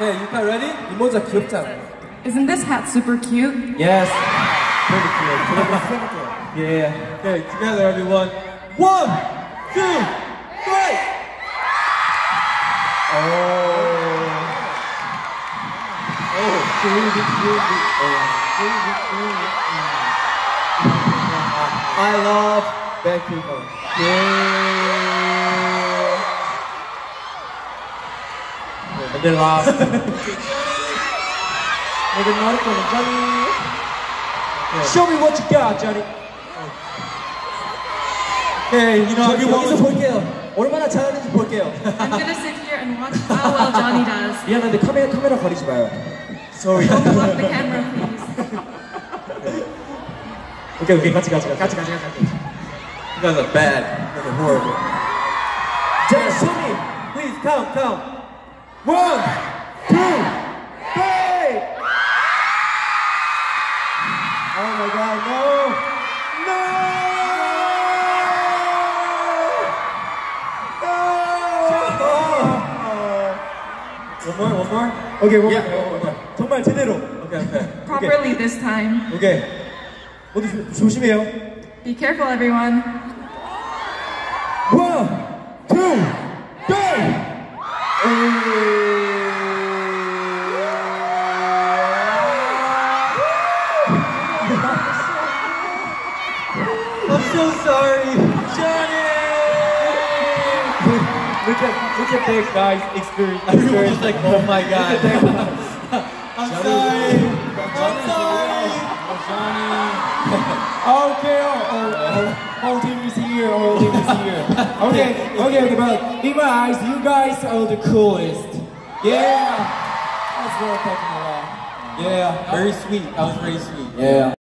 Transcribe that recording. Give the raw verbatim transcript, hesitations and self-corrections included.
Okay, you guys ready? 이 모자 귀엽잖아. Isn't this hat super cute? Yes. Pretty cute. Yeah. Okay, together everyone. One, two, three. Oh. Oh. I love Vancouver. Yeah. And then last. Show me what you got, Johnny. Okay, you know, 저기 여기서 볼게요. 얼마나 잘하는지 볼게요. I'm gonna sit here and watch how well Johnny does. 미안한데 카메라 카메라 가리지 마요. Sorry. Don't block the camera, please. 오케이 오케이 같이 같이 같이 같이 같이. You guys are bad. You guys are horrible. 자, 수미, please count count. One, two, three. Oh my God, no, no, no. One more, one more. 오케이, one Yeah, more. one more. 정말 제대로. Okay, okay. Properly this time. 오케이. 모두 조, 조심해요. Be careful, everyone. One, two, three. I'm so sorry, Johnny. Look at look at that guy's experience. Everyone was like, oh my God. I'm sorry. I'm sorry. Okay, oh, oh, oh, whole team is here, whole team is here. Okay, okay, okay, but in my eyes, you guys are the coolest. Yeah, that's what I'm talking about. Yeah, Very sweet. That was very sweet. yeah.